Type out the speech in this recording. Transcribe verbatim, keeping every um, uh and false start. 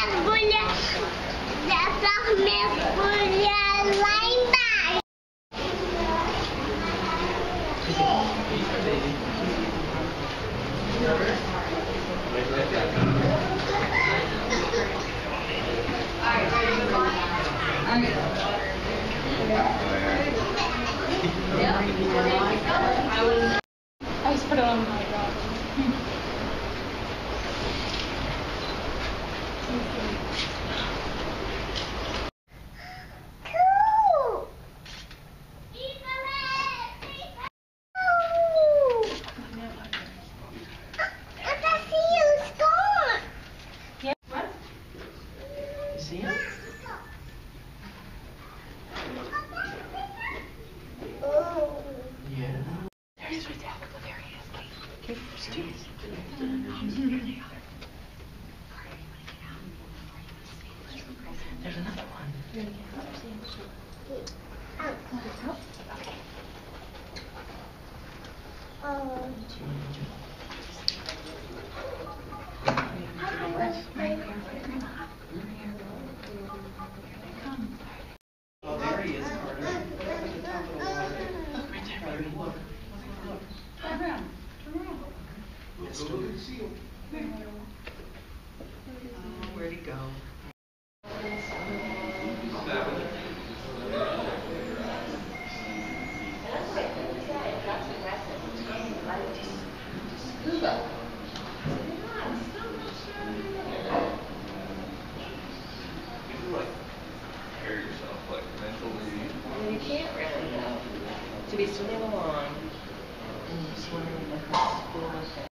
mergulhar, dá pra mergulhar lá embaixo. I just put it on my dog. Cool. I see you, Scott. Yeah. What? You see him? Oh. Yeah. There he is right there. Look, there he is. Okay, there's two. There's another one. Oh. Oh, there he is, Carter. Right there, Carter. Look. Look. Turn around. Turn around. It's still good to see you. Oh, where'd he go? You can't really, though. To be swimming along and you're swimming in the school with it.